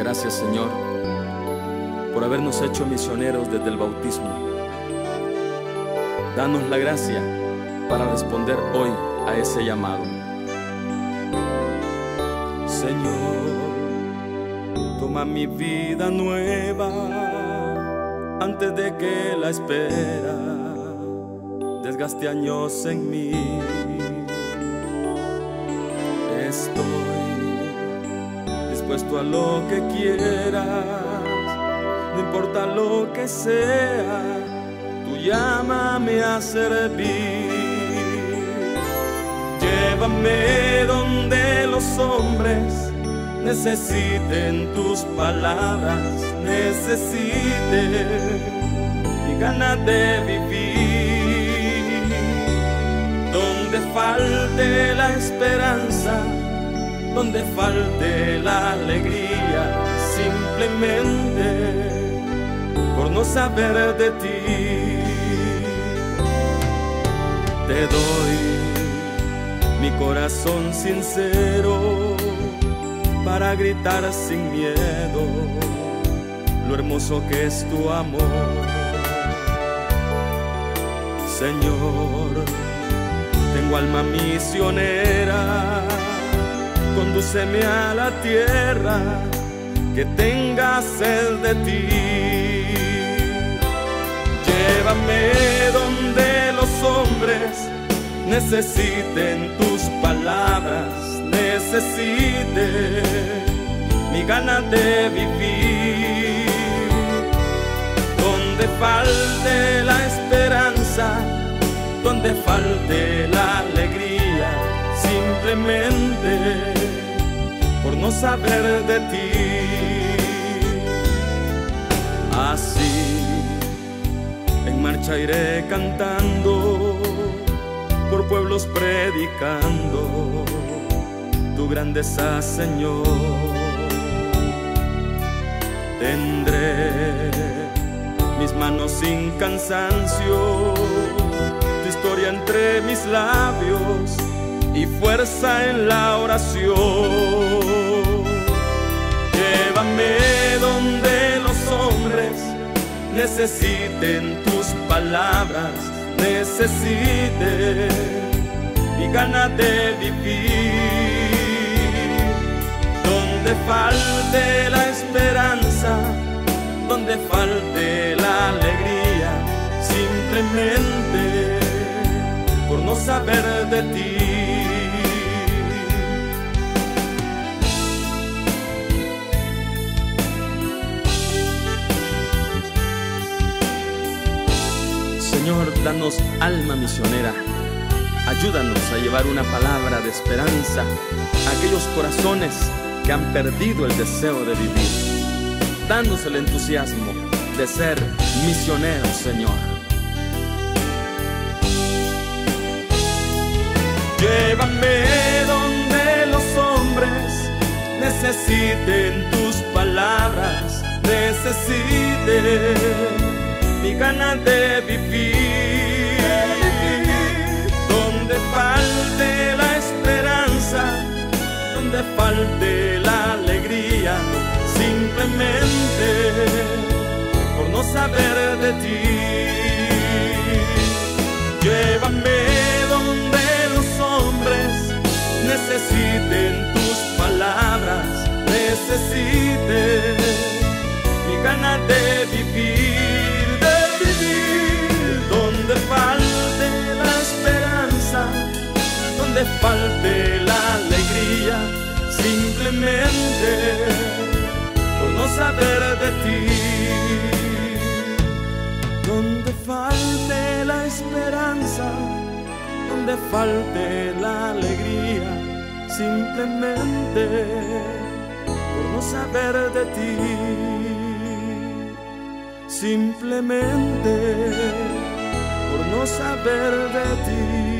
Gracias, Señor, por habernos hecho misioneros desde el bautismo. Danos la gracia para responder hoy a ese llamado. Señor, toma mi vida nueva antes de que la espera desgaste años en mí. Estoy dispuesto a lo que quieras, no importa lo que sea, tú llámame a servir. Llévame donde los hombres necesiten tus palabras, necesiten mi ganas de vivir. Donde falte la esperanza, donde falte la alegría, simplemente por no saber de ti. Te doy mi corazón sincero para gritar sin miedo lo hermoso que es tu amor. Señor, tengo alma misionera, condúceme a la tierra que tenga sed de ti. Llévame donde los hombres necesiten tus palabras, necesiten mi ganas de vivir. Donde falte la esperanza, donde falte la alegría, simplemente por no saber de ti. Así en marcha iré cantando, por pueblos predicando tu grandeza, Señor. Tendré mis manos sin cansancio, tu historia entre mis labios y fuerza en la oración. Llévame donde los hombres necesiten tus palabras, necesiten mi ganas de vivir. Donde falte la esperanza, donde falte la alegría, simplemente por no saber de ti. Señor, danos alma misionera. Ayúdanos a llevar una palabra de esperanza a aquellos corazones que han perdido el deseo de vivir. Danos el entusiasmo de ser misioneros, Señor. Llévame donde los hombres necesiten tus palabras, necesiten mi ganas de vivir. Donde falte la esperanza, donde falte la alegría, simplemente por no saber de ti. Llévame donde los hombres necesiten tus palabras, necesiten mi ganas de vivir, de vivir. Donde falte la esperanza, donde falte la alegría, simplemente por no saber de ti. Donde falte la esperanza, donde falte la alegría, simplemente por no saber de ti. Simplemente por no saber de ti.